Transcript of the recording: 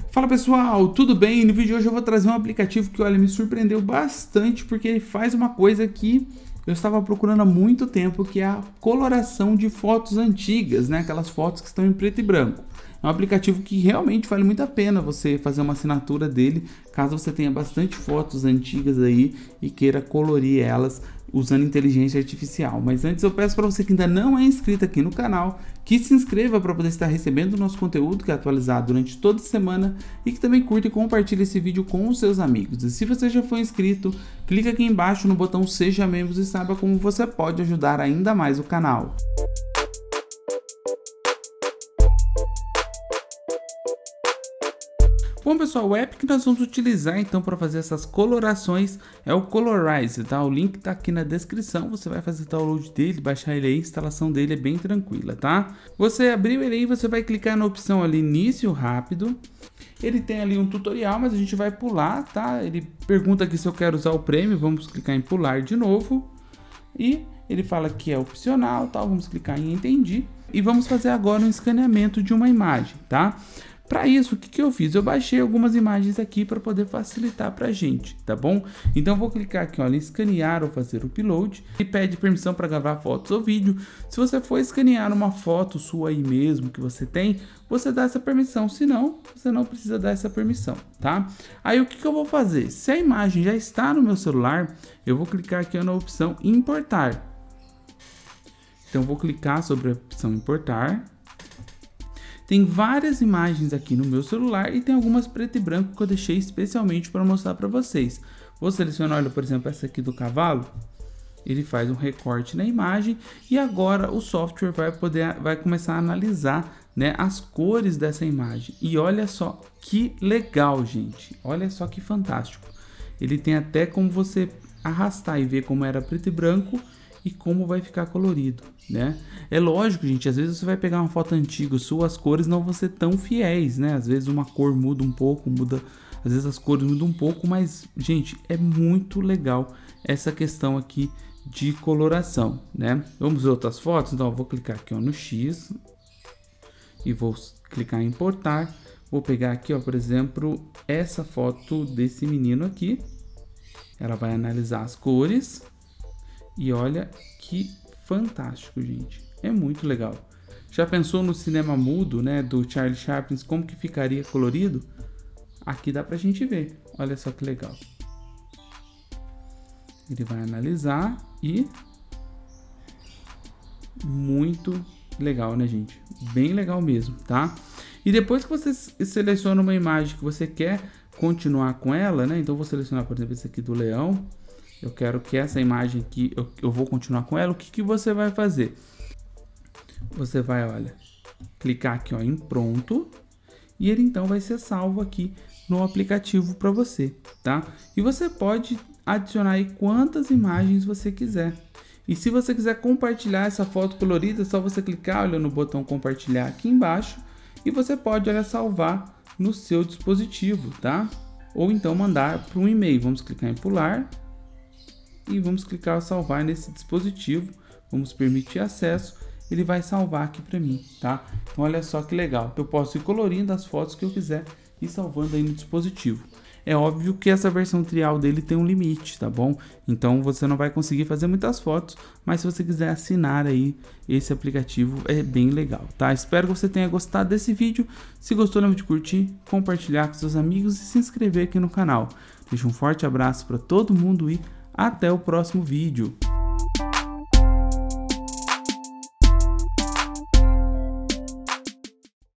Fala pessoal, tudo bem? No vídeo de hoje eu vou trazer um aplicativo que, olha, me surpreendeu bastante porque ele faz uma coisa que eu estava procurando há muito tempo, que é a coloração de fotos antigas, né? Aquelas fotos que estão em preto e branco. É um aplicativo que realmente vale muito a pena você fazer uma assinatura dele, caso você tenha bastante fotos antigas aí e queira colorir elas usando inteligência artificial. Mas antes eu peço para você que ainda não é inscrito aqui no canal, que se inscreva para poder estar recebendo o nosso conteúdo que é atualizado durante toda a semana e que também curta e compartilhe esse vídeo com os seus amigos. E se você já for inscrito, clica aqui embaixo no botão Seja Membro e saiba como você pode ajudar ainda mais o canal. Bom pessoal, o app que nós vamos utilizar então para fazer essas colorações é o Colorize, tá? O link tá aqui na descrição, você vai fazer download dele, baixar ele aí, a instalação dele é bem tranquila, tá? Você abriu ele aí, você vai clicar na opção ali início rápido. Ele tem ali um tutorial, mas a gente vai pular, tá? Ele pergunta aqui se eu quero usar o prêmio, vamos clicar em pular de novo. E ele fala que é opcional, tá? Vamos clicar em entendi. E vamos fazer agora um escaneamento de uma imagem, tá? Para isso, o que eu fiz? Eu baixei algumas imagens aqui para poder facilitar para a gente, tá bom? Então vou clicar aqui, olha, em escanear ou fazer upload. E pede permissão para gravar fotos ou vídeo. Se você for escanear uma foto sua aí mesmo que você tem, você dá essa permissão. Se não, você não precisa dar essa permissão, tá? Aí o que eu vou fazer? Se a imagem já está no meu celular, eu vou clicar aqui na opção importar. Então vou clicar sobre a opção importar. Tem várias imagens aqui no meu celular e tem algumas preto e branco que eu deixei especialmente para mostrar para vocês. Vou selecionar, olha, por exemplo, essa aqui do cavalo. Ele faz um recorte na imagem e agora o software vai começar a analisar, né, as cores dessa imagem. E olha só que legal, gente. Olha só que fantástico. Ele tem até como você arrastar e ver como era preto e branco e como vai ficar colorido, né? É lógico, gente, às vezes você vai pegar uma foto antiga, suas cores não vão ser tão fiéis, né? Às vezes uma cor muda um pouco, às vezes as cores mudam um pouco, mas, gente, é muito legal essa questão aqui de coloração, né? Vamos ver outras fotos? Então, eu vou clicar aqui, ó, no X e vou clicar em importar. Vou pegar aqui, ó, por exemplo, essa foto desse menino aqui. Ela vai analisar as cores. E olha que fantástico, gente. É muito legal. Já pensou no cinema mudo, né, do Charlie Chaplin, como que ficaria colorido? Aqui dá pra gente ver. Olha só que legal. Ele vai analisar e... muito legal, né, gente? Bem legal mesmo, tá? E depois que você seleciona uma imagem que você quer continuar com ela, né? Então, vou selecionar, por exemplo, esse aqui do leão. Eu quero que essa imagem aqui, eu vou continuar com ela. O que você vai fazer? Você vai, olha, clicar aqui, ó, em pronto. E ele então vai ser salvo aqui no aplicativo para você, tá? E você pode adicionar aí quantas imagens você quiser. E se você quiser compartilhar essa foto colorida, é só você clicar, olha, no botão compartilhar aqui embaixo. E você pode, olha, salvar no seu dispositivo, tá? Ou então mandar para um e-mail. Vamos clicar em pular. E vamos clicar em salvar nesse dispositivo, vamos permitir acesso, ele vai salvar aqui para mim, tá? Então olha só que legal, eu posso ir colorindo as fotos que eu quiser e salvando aí no dispositivo. É óbvio que essa versão trial dele tem um limite, tá bom? Então você não vai conseguir fazer muitas fotos, mas se você quiser assinar aí esse aplicativo é bem legal, tá? Espero que você tenha gostado desse vídeo. Se gostou, lembra de curtir, compartilhar com seus amigos e se inscrever aqui no canal. Deixo um forte abraço para todo mundo e até o próximo vídeo.